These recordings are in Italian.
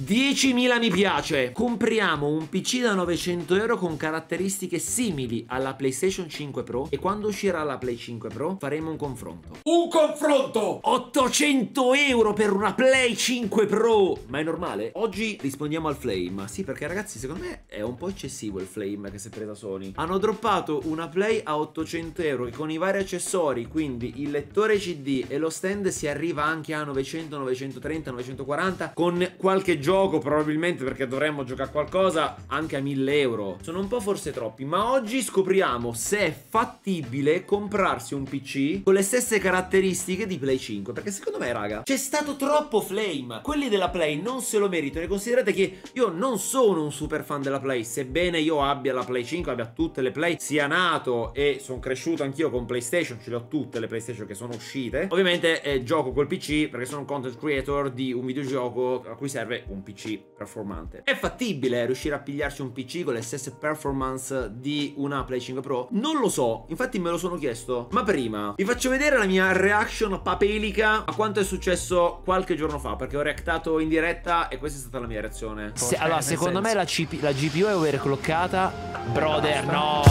10.000 mi piace. Compriamo un PC da 900 euro con caratteristiche simili alla PlayStation 5 Pro e quando uscirà la Play 5 Pro faremo un confronto. Un confronto! 800 euro per una Play 5 Pro! Ma è normale? Oggi rispondiamo al Flame. Sì, perché ragazzi, secondo me è un po' eccessivo il Flame che si è presa Sony. Hanno droppato una Play a 800 euro e con i vari accessori, quindi il lettore CD e lo stand, si arriva anche a 900, 930, 940 con qualche gioco probabilmente, perché dovremmo giocare qualcosa, anche a 1000 euro. Sono un po' forse troppi, ma oggi scopriamo se è fattibile comprarsi un PC con le stesse caratteristiche di Play 5, perché secondo me, raga, c'è stato troppo Flame. Quelli della Play non se lo meritano e considerate che io non sono un super fan della Play, sebbene io abbia la Play 5, abbia tutte le Play, sia nato e sono cresciuto anch'io con PlayStation, ce le ho tutte le PlayStation che sono uscite. Ovviamente gioco col PC perché sono un content creator di un videogioco a cui serve un PC performante. È fattibile riuscire a pigliarsi un PC con le stesse performance di una Play 5 Pro? Non lo so, infatti me lo sono chiesto. Ma prima vi faccio vedere la mia reaction papelica a quanto è successo qualche giorno fa, perché ho reactato in diretta e questa è stata la mia reazione. Allora, secondo me la GPU è overclockata. Brother, no!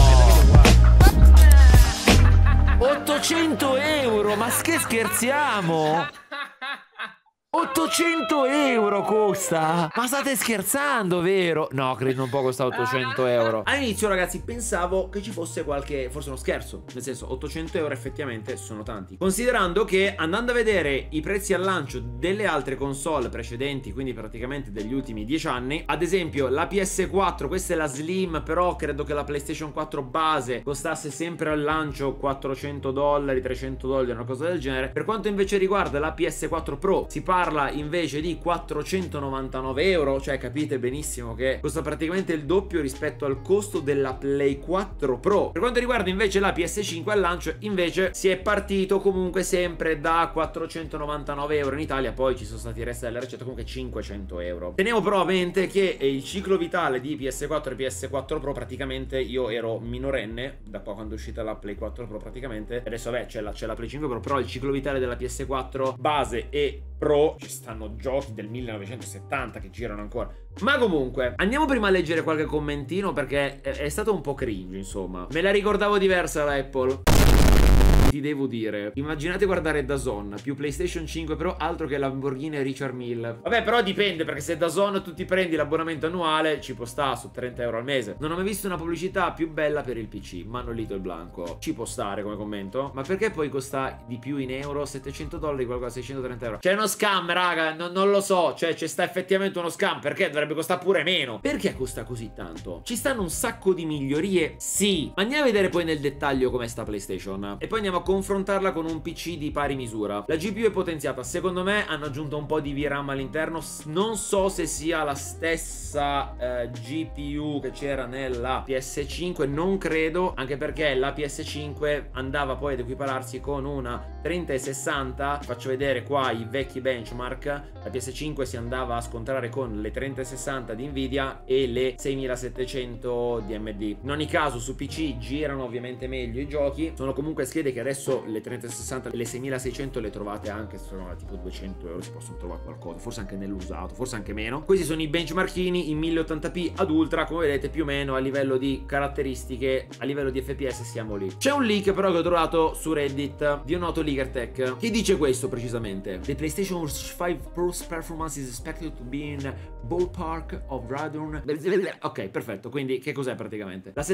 800 euro, ma che scherziamo? 800 euro costa? Ma state scherzando, vero? No, credo non può costare 800 euro. All'inizio, ragazzi, pensavo che ci fosse qualche, forse uno scherzo. Nel senso, 800 euro effettivamente sono tanti, considerando che andando a vedere i prezzi al lancio delle altre console precedenti, quindi praticamente degli ultimi 10 anni, ad esempio la PS4, questa è la Slim, però credo che la PlayStation 4 base costasse sempre al lancio 400 dollari, 300 dollari, una cosa del genere. Per quanto invece riguarda la PS4 Pro, si parla invece di 499 euro, cioè capite benissimo che costa praticamente il doppio rispetto al costo della Play 4 Pro. Per quanto riguarda invece la PS5 al lancio, invece si è partito comunque sempre da 499 euro in Italia, poi ci sono stati i resti della ricetta, comunque 500 euro. Teniamo però a mente che il ciclo vitale di PS4 e PS4 Pro, praticamente io ero minorenne da qua quando è uscita la Play 4 Pro praticamente, adesso vabbè c'è la Play 5 Pro, però il ciclo vitale della PS4 base e Pro ci stanno giochi del 1970 che girano ancora. Ma comunque andiamo prima a leggere qualche commentino, perché è stato un po' cringe, insomma. Me la ricordavo diversa la Apple. Ti devo dire, immaginate guardare DAZN più PlayStation 5 Pro, altro che Lamborghini Richard Mille. Vabbè, però dipende, perché se DAZN tu ti prendi l'abbonamento annuale ci può stare su 30 euro al mese. Non ho mai visto una pubblicità più bella per il PC. Manolito il Blanco. Ci può stare come commento, ma perché poi costa di più in euro? 700 dollari, qualcosa 630 euro. C'è uno scam, raga, non lo so. Cioè c'è sta effettivamente uno scam, perché dovrebbe costare pure meno. Perché costa così tanto? Ci stanno un sacco di migliorie, sì, ma andiamo a vedere poi nel dettaglio come sta PlayStation e poi andiamo a confrontarla con un PC di pari misura. La GPU è potenziata, secondo me hanno aggiunto un po' di VRAM all'interno. Non so se sia la stessa GPU che c'era nella PS5, non credo, anche perché la PS5 andava poi ad equipararsi con una 3060. Faccio vedere qua i vecchi benchmark. La PS5 si andava a scontrare con le 3060 di Nvidia e le 6700 di AMD. In ogni caso su PC girano ovviamente meglio i giochi. Sono comunque schede che adesso le 3060 e le 6600 le trovate anche, sono tipo 200 euro, si possono trovare qualcosa, forse anche nell'usato, forse anche meno. Questi sono i benchmarkini in 1080p ad ultra, come vedete più o meno a livello di caratteristiche, a livello di FPS siamo lì. C'è un leak però che ho trovato su Reddit di un noto leaker tech che dice questo precisamente: The PlayStation 5 Pro's performance is expected to be in ballpark of Radeon. Ok, perfetto, quindi che cos'è praticamente? La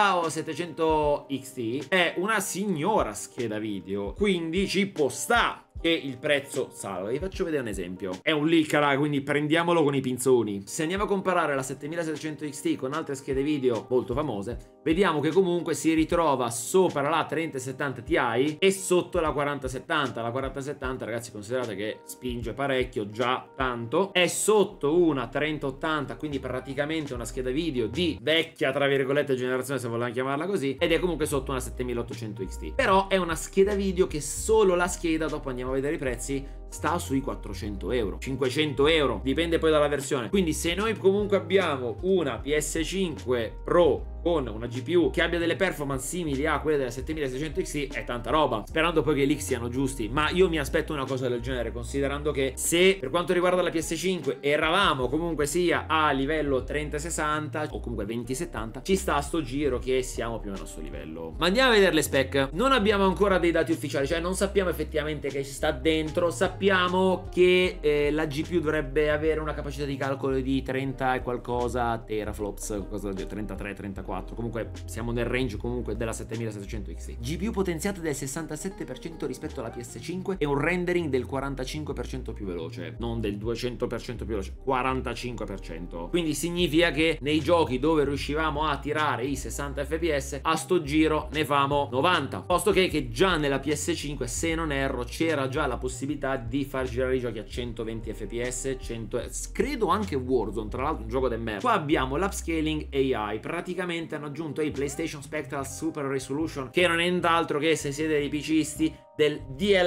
7700 XT è una signora scheda video, quindi ci può sta che il prezzo salga. Vi faccio vedere un esempio. È un leak, raga, quindi prendiamolo con i pinzoni. Se andiamo a comparare la 7700 XT con altre schede video molto famose, vediamo che comunque si ritrova sopra la 3070 Ti e sotto la 4070. La 4070, ragazzi, considerate che spinge parecchio, già tanto. È sotto una 3080, quindi praticamente una scheda video di vecchia, tra virgolette, generazione, se vogliamo chiamarla così, ed è comunque sotto una 7800 XT. Però è una scheda video che solo la scheda, dopo andiamo a vedere i prezzi, sta sui 400 euro, 500 euro, dipende poi dalla versione. Quindi se noi comunque abbiamo una PS5 Pro con una GPU che abbia delle performance simili a quelle della 7600 XT è tanta roba, sperando poi che i leak siano giusti. Ma io mi aspetto una cosa del genere, considerando che se per quanto riguarda la PS5 eravamo comunque sia a livello 3060 o comunque 2070, ci sta a sto giro che siamo più o meno a sto livello. Ma andiamo a vedere le spec. Non abbiamo ancora dei dati ufficiali, cioè non sappiamo effettivamente che ci sta dentro. Sappiamo che la GPU dovrebbe avere una capacità di calcolo di 30 e qualcosa teraflops, qualcosa del 33, 34. Comunque siamo nel range comunque della 7700 XT. GPU potenziata del 67% rispetto alla PS5 e un rendering del 45% più veloce, non del 200% più veloce, 45%. Quindi significa che nei giochi dove riuscivamo a tirare i 60 fps, a sto giro ne famo 90. Posto che già nella PS5, se non erro, c'era già la possibilità di far girare i giochi a 120 fps, credo anche Warzone, tra l'altro un gioco del merda. Qua abbiamo l'upscaling AI, praticamente hanno aggiunto i PlayStation Spectral Super Resolution, che non è nient'altro che, se siete dei PCisti, del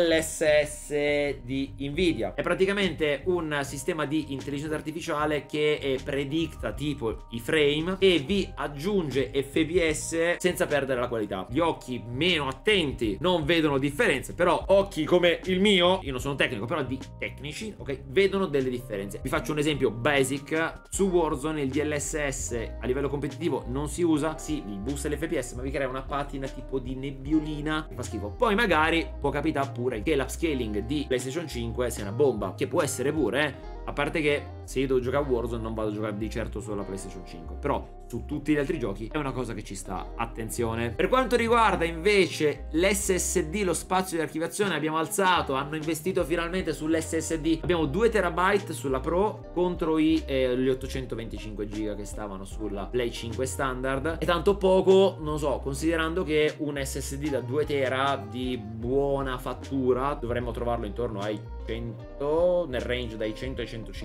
DLSS di Nvidia. È praticamente un sistema di intelligenza artificiale che predicta tipo i frame e vi aggiunge FPS senza perdere la qualità. Gli occhi meno attenti non vedono differenze, però occhi come il mio, io non sono tecnico, però di tecnici, ok, vedono delle differenze. Vi faccio un esempio basic: su Warzone il DLSS a livello competitivo non si usa, sì, vi boosta l'FPS, ma vi crea una patina tipo di nebbiolina che fa schifo. Poi magari può capitare pure che l'upscaling di PlayStation 5 sia una bomba, che può essere pure, a parte che se io devo giocare a Warzone non vado a giocare di certo solo alla PlayStation 5, però su tutti gli altri giochi è una cosa che ci sta, attenzione. Per quanto riguarda invece l'SSD, lo spazio di archiviazione, abbiamo alzato, hanno investito finalmente sull'SSD, abbiamo 2 TB sulla Pro contro gli 825 GB che stavano sulla Play 5 standard, e tanto poco, non so, considerando che un SSD da 2 TB di buona fattura dovremmo trovarlo intorno ai 100, nel range dai 100 ai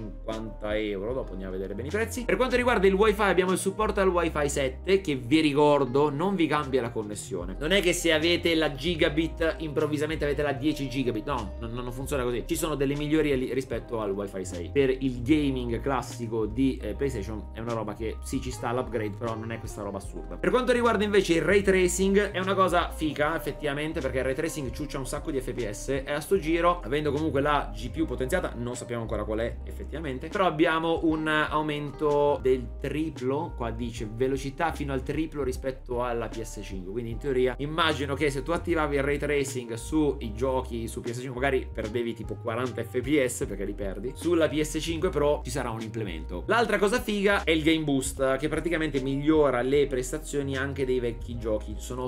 150 euro, dopo andiamo a vedere bene i prezzi. Per quanto riguarda il wifi, abbiamo il supporto al wifi 7, che vi ricordo non vi cambia la connessione. Non è che se avete la gigabit improvvisamente avete la 10 gigabit, no, non funziona così. Ci sono delle migliorie rispetto al wifi 6. Per il gaming classico di PlayStation è una roba che sì, ci sta l'upgrade, però non è questa roba assurda. Per quanto riguarda invece il ray tracing, è una cosa figa effettivamente, perché il ray tracing ciuccia un sacco di fps, e a sto giro, avendo comunque la GPU potenziata, non sappiamo ancora qual è effettivamente, però abbiamo un aumento del triplo. Qua dice velocità fino al triplo rispetto alla PS5, quindi in teoria immagino che se tu attivavi il ray tracing sui giochi su PS5 magari perdevi tipo 40 fps, perché li perdi. Sulla PS5 Pro ci sarà un implemento. L'altra cosa figa è il Game Boost, che praticamente migliora le prestazioni anche dei vecchi giochi. Sono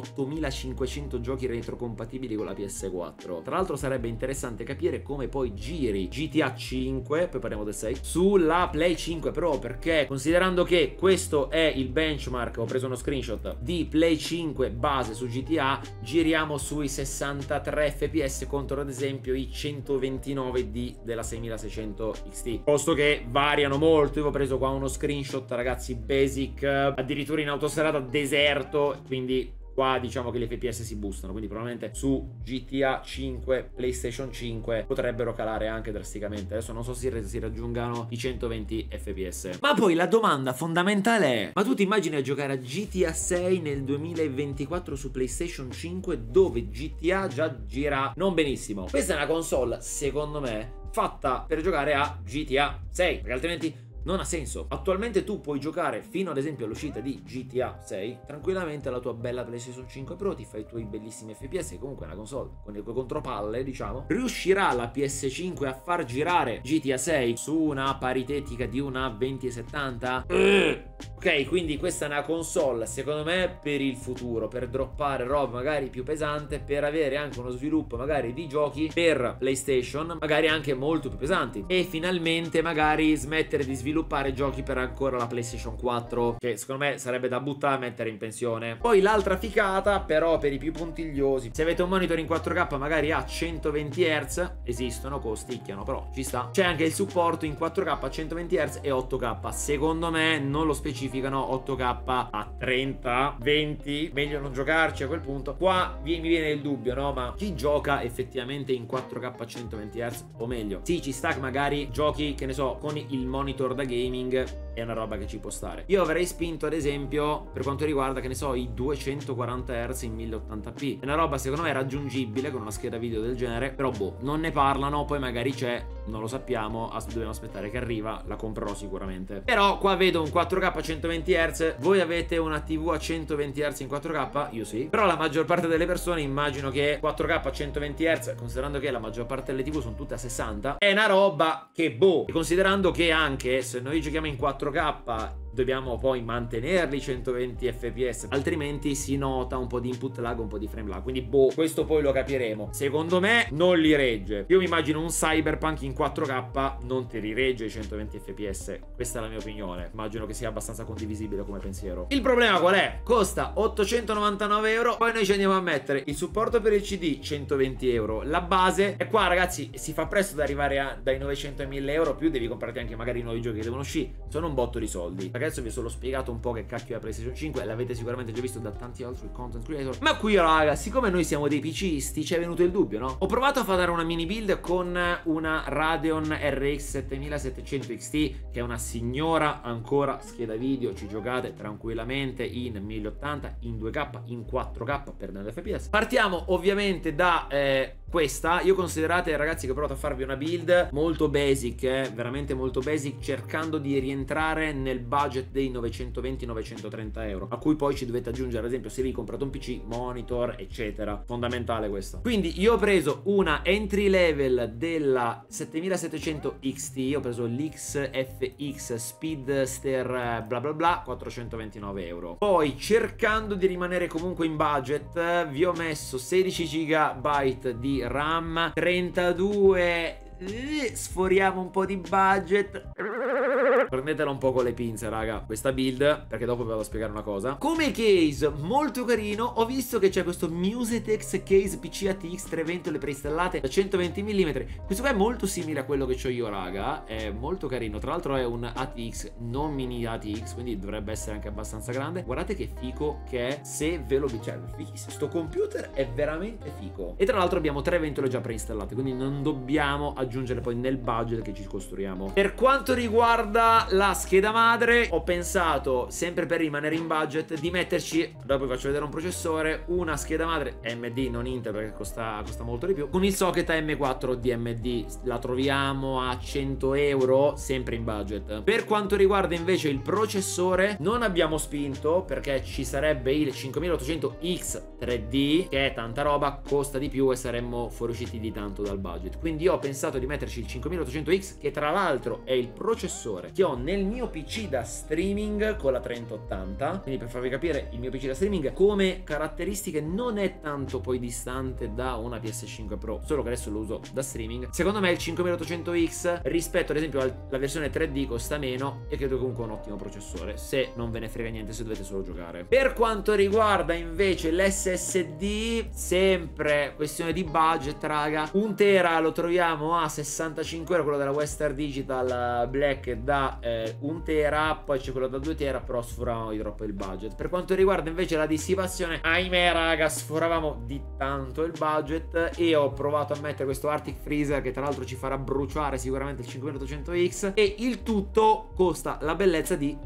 8500 giochi retrocompatibili con la PS4. Tra l'altro sarebbe interessante capire come poi giri GTA 5, poi parliamo del 6, sulla Play 5 Pro, perché considerando che questo è il benchmark, ho preso uno screenshot di Play 5 base su GTA, giriamo sui 63 fps contro ad esempio i 129 della 6600 XT, posto che variano molto. Io ho preso qua uno screenshot, ragazzi, basic, addirittura in autostrada deserto, quindi qua diciamo che gli FPS si boostano, quindi probabilmente su GTA 5, PlayStation 5 potrebbero calare anche drasticamente. Adesso non so se si raggiungano i 120 FPS. Ma poi la domanda fondamentale è: ma tu ti immagini a giocare a GTA 6 nel 2024 su PlayStation 5, dove GTA già gira non benissimo? Questa è una console, secondo me, fatta per giocare a GTA 6, perché altrimenti non ha senso. Attualmente tu puoi giocare fino ad esempio all'uscita di GTA 6 tranquillamente alla tua bella PlayStation 5 Pro, ti fai i tuoi bellissimi FPS, che comunque è una console con le contropalle, diciamo. Riuscirà la PS5 a far girare GTA 6 su una paritetica di una 2070? Ok, quindi questa è una console, secondo me, per il futuro, per droppare roba magari più pesante, per avere anche uno sviluppo magari di giochi per PlayStation, magari anche molto più pesanti, e finalmente magari smettere di sviluppare giochi per ancora la PlayStation 4, che secondo me sarebbe da buttare e mettere in pensione. Poi l'altra ficata, però, per i più puntigliosi, se avete un monitor in 4K magari a 120 Hz, esistono, costicchiano, però ci sta. C'è anche il supporto in 4K a 120 Hz e 8K. Secondo me non lo specificano 8K a 30, 20, meglio non giocarci a quel punto. Qua mi viene il dubbio, no? Ma chi gioca effettivamente in 4K a 120 Hz? O meglio, sì, ci sta che magari giochi, che ne so, con il monitor da gaming, è una roba che ci può stare. Io avrei spinto ad esempio per quanto riguarda, che ne so, i 240 Hz in 1080p. È una roba secondo me raggiungibile con una scheda video del genere, però boh, non ne parlano, poi magari c'è, non lo sappiamo, dobbiamo aspettare che arriva, la comprerò sicuramente. Però qua vedo un 4K a 120 Hz, voi avete una TV a 120 Hz in 4K? Io sì. Però la maggior parte delle persone immagino che 4K a 120 Hz, considerando che la maggior parte delle TV sono tutte a 60, è una roba che boh. E considerando che anche se noi giochiamo in 4K dobbiamo poi mantenerli 120 fps, altrimenti si nota un po' di input lag, un po' di frame lag. Quindi boh, questo poi lo capiremo. Secondo me non li regge. Io mi immagino un Cyberpunk in 4K non ti riregge i 120 fps. Questa è la mia opinione. Immagino che sia abbastanza condivisibile come pensiero. Il problema qual è? Costa 899 euro. Poi noi ci andiamo a mettere il supporto per il CD 120 euro, la base. E qua ragazzi si fa presto ad arrivare dai 900 ai 1000 euro. Più devi comprarti anche magari i nuovi giochi che devono uscire. Sono un botto di soldi. Adesso vi ho solo spiegato un po' che cacchio è la PlayStation 5, l'avete sicuramente già visto da tanti altri content creator. Ma qui raga, siccome noi siamo dei PCisti, ci è venuto il dubbio, no? Ho provato a fare una mini build con una Radeon RX 7700 XT, che è una signora ancora scheda video, ci giocate tranquillamente in 1080, in 2K, in 4K per 9 fps. Partiamo ovviamente da questa. Io considerate ragazzi che ho provato a farvi una build molto basic, veramente molto basic, cercando di rientrare nel budget dei 920-930 euro, a cui poi ci dovete aggiungere ad esempio se vi comprate un PC, monitor eccetera. Fondamentale questo. Quindi io ho preso una entry level della 7700 XT, ho preso l'XFX Speedster bla bla bla, 429 euro. Poi cercando di rimanere comunque in budget vi ho messo 16 GB di RAM, 32, sforiamo un po' di budget, prendetela un po' con le pinze raga questa build, perché dopo vi vado a spiegare una cosa. Come case molto carino, ho visto che c'è questo Musetex case PC ATX 3 ventole preinstallate da 120 mm. Questo qua è molto simile a quello che ho io raga, è molto carino, tra l'altro è un ATX non mini ATX, quindi dovrebbe essere anche abbastanza grande. Guardate che fico che è, se ve lo cioè, sto computer è veramente fico. E tra l'altro abbiamo 3 ventole già preinstallate, quindi non dobbiamo aggiungere poi nel budget che ci costruiamo. Per quanto riguarda la scheda madre, ho pensato, sempre per rimanere in budget, di metterci, dopo vi faccio vedere un processore, una scheda madre AMD, non Intel perché costa molto di più, con il socket AM4 di AMD. La troviamo a 100 euro, sempre in budget. Per quanto riguarda invece il processore, non abbiamo spinto perché ci sarebbe il 5800X 3D, che è tanta roba, costa di più e saremmo fuoriusciti di tanto dal budget. Quindi io ho pensato di metterci il 5800X, che tra l'altro è il processore che ho nel mio PC da streaming con la 3080. Quindi per farvi capire, il mio PC da streaming come caratteristiche non è tanto poi distante da una PS5 Pro, solo che adesso lo uso da streaming. Secondo me il 5800X rispetto ad esempio alla versione 3D costa meno e credo comunque un ottimo processore, se non ve ne frega niente, se dovete solo giocare. Per quanto riguarda invece l'SSD, sempre questione di budget raga, 1 tera lo troviamo a 65 euro, quello della Western Digital Black da 1 tera, poi c'è quello da 2 tera, però sforavamo di troppo il budget. Per quanto riguarda invece la dissipazione, ahimè raga, sforavamo di tanto il budget e ho provato a mettere questo Arctic Freezer che tra l'altro ci farà bruciare sicuramente il 5800X, e il tutto costa la bellezza di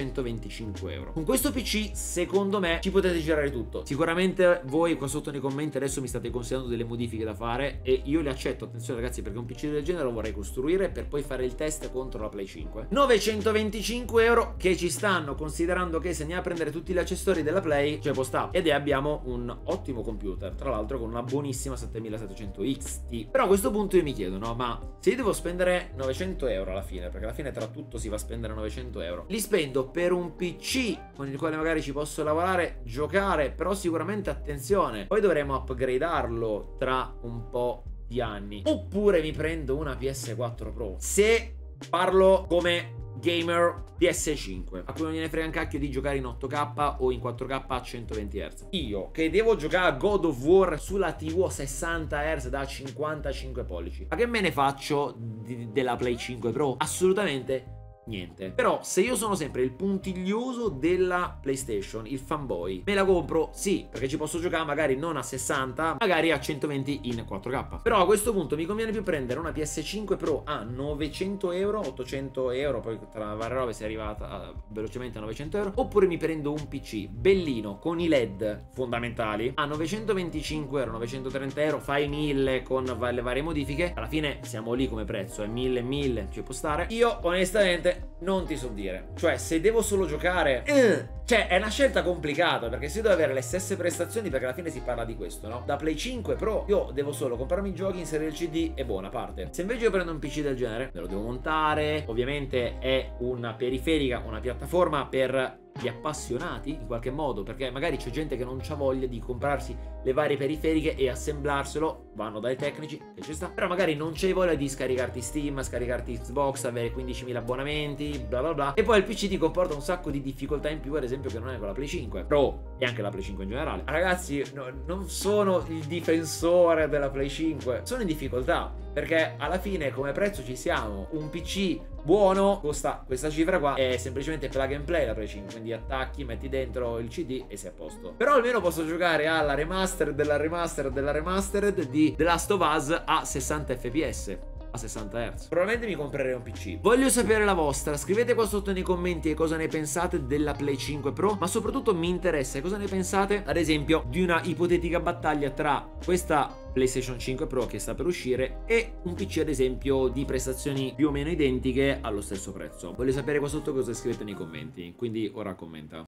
925 euro. Con questo PC secondo me ci potete girare tutto. Sicuramente voi qua sotto nei commenti adesso mi state consigliando delle modifiche da fare e io le accetto, attenzione ragazzi, perché un PC del genere lo vorrei costruire per poi fare il test contro la Play 5. 925 euro che ci stanno, considerando che se andiamo a prendere tutti gli accessori della Play cioè può stare, ed abbiamo un ottimo computer, tra l'altro con una buonissima 7700 XT. Però a questo punto io mi chiedo, no, ma se io devo spendere 900 euro alla fine, perché alla fine tra tutto si va a spendere 900 euro, li spendo per un PC con il quale magari ci posso lavorare, giocare, però sicuramente attenzione, poi dovremo upgradarlo tra un po' di anni, oppure mi prendo una PS4 Pro, se parlo come gamer PS5 a cui non gliene frega un cacchio di giocare in 8K o in 4K a 120 Hz. Io che devo giocare a God of War sulla TV a 60 Hz da 55 pollici, ma che me ne faccio della Play 5 Pro? Assolutamente niente. Però se io sono sempre il puntiglioso della PlayStation, il fanboy, me la compro, sì, perché ci posso giocare magari non a 60, magari a 120 in 4K. Però a questo punto mi conviene più prendere una PS5 Pro a 900 euro, 800 euro, poi tra varie robe si è arrivata velocemente a 900 euro, oppure mi prendo un PC bellino con i LED fondamentali a 925 euro, 930 euro, fai 1000 con le varie modifiche, alla fine siamo lì come prezzo, è 1000 ci può stare. Io onestamente non ti so dire, cioè se devo solo giocare cioè è una scelta complicata, perché se devo avere le stesse prestazioni, perché alla fine si parla di questo, no? Da Play 5 Pro io devo solo comprarmi i giochi, inserire il CD e buona parte. Se invece io prendo un PC del genere, me lo devo montare, ovviamente è una periferica, una piattaforma per gli appassionati in qualche modo, perché magari c'è gente che non c'ha voglia di comprarsi le varie periferiche e assemblarselo, vanno dai tecnici, che ci sta, però magari non c'hai voglia di scaricarti Steam, scaricarti Xbox, avere 15.000 abbonamenti, bla bla bla, e poi il PC ti comporta un sacco di difficoltà in più, ad esempio, che non è con la Play 5 Pro e anche la Play 5 in generale. Ragazzi, non sono il difensore della Play 5, sono in difficoltà, perché alla fine come prezzo ci siamo, un PC buono costa questa cifra qua, è semplicemente plug and play la Play 5, quindi attacchi, metti dentro il CD e sei a posto. Però almeno posso giocare alla remastered della remastered della remastered di The Last of Us a 60 fps, a 60 Hz. Probabilmente mi comprerei un PC. Voglio sapere la vostra, scrivete qua sotto nei commenti cosa ne pensate della Play 5 Pro, ma soprattutto mi interessa cosa ne pensate, ad esempio, di una ipotetica battaglia tra questa PlayStation 5 Pro che sta per uscire e un PC, ad esempio, di prestazioni più o meno identiche allo stesso prezzo. Voglio sapere qua sotto cosa scrivete nei commenti, quindi ora commenta.